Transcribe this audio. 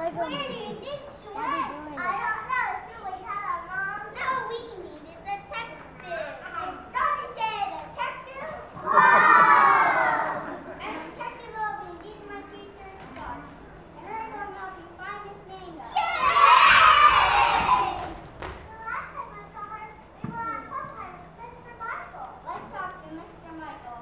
Where do you think she went? I don't know. Should we tell our mom? No, we need a detective. It's time to say detective. And detective will be these my teacher's start. And her going to be find Miss Mango. Yay! The last time I saw her, we were on phone time with Mr. Michael. Let's talk to Mr. Michael.